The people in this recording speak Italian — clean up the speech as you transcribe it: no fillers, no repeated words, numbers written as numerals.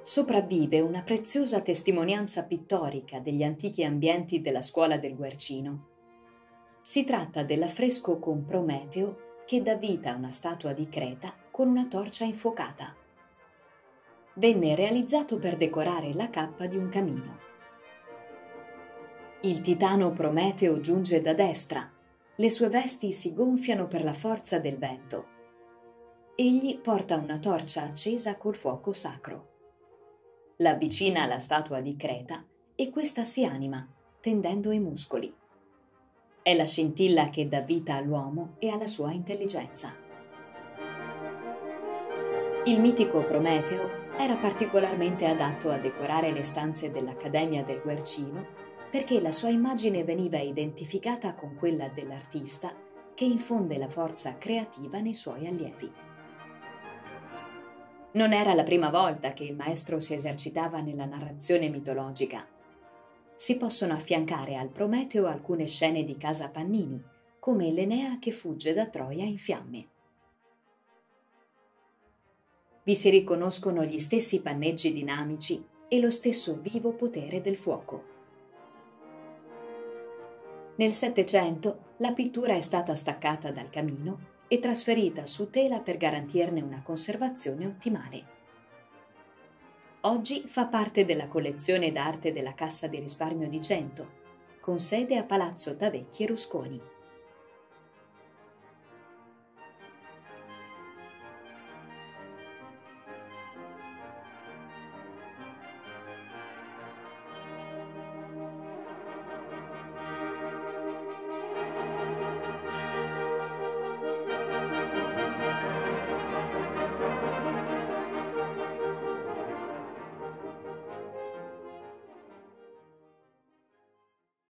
sopravvive una preziosa testimonianza pittorica degli antichi ambienti della scuola del Guercino. Si tratta dell'affresco con Prometeo che dà vita a una statua di Creta con una torcia infuocata. Venne realizzato per decorare la cappa di un camino. Il titano Prometeo giunge da destra, le sue vesti si gonfiano per la forza del vento. Egli porta una torcia accesa col fuoco sacro. L'avvicina alla statua di Creta e questa si anima, tendendo i muscoli. È la scintilla che dà vita all'uomo e alla sua intelligenza. Il mitico Prometeo era particolarmente adatto a decorare le stanze dell'Accademia del Guercino perché la sua immagine veniva identificata con quella dell'artista che infonde la forza creativa nei suoi allievi. Non era la prima volta che il maestro si esercitava nella narrazione mitologica. Si possono affiancare al Prometeo alcune scene di Casa Pannini, come l'Enea che fugge da Troia in fiamme. Vi si riconoscono gli stessi panneggi dinamici e lo stesso vivo potere del fuoco. Nel Settecento la pittura è stata staccata dal camino e trasferita su tela per garantirne una conservazione ottimale. Oggi fa parte della collezione d'arte della Cassa di Risparmio di Cento, con sede a Palazzo Tavecchie Rusconi.